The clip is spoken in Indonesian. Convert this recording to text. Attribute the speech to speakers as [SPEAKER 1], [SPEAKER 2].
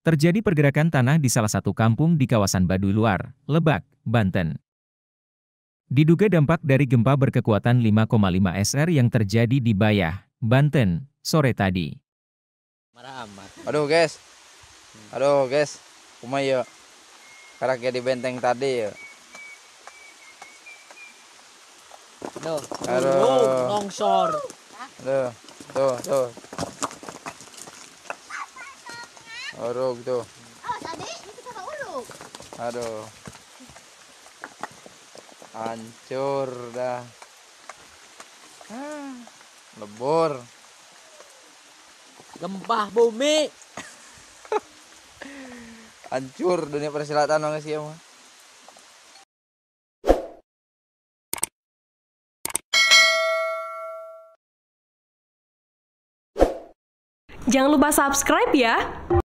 [SPEAKER 1] Terjadi pergerakan tanah di salah satu kampung di kawasan Baduy Luar, Lebak, Banten. Diduga dampak dari gempa berkekuatan 5,5 SR yang terjadi di Bayah, Banten, sore tadi.
[SPEAKER 2] Marah amat.
[SPEAKER 3] Aduh guys, kumai ya. Kayak di benteng tadi ya.
[SPEAKER 2] Aduh, longsor.
[SPEAKER 3] Aduh, tuh. Uruk tuh. Aduh. Hancur dah. Lebur.
[SPEAKER 2] Gempa bumi.
[SPEAKER 3] Hancur dunia persilatan dong sih emang.
[SPEAKER 4] Jangan lupa subscribe ya.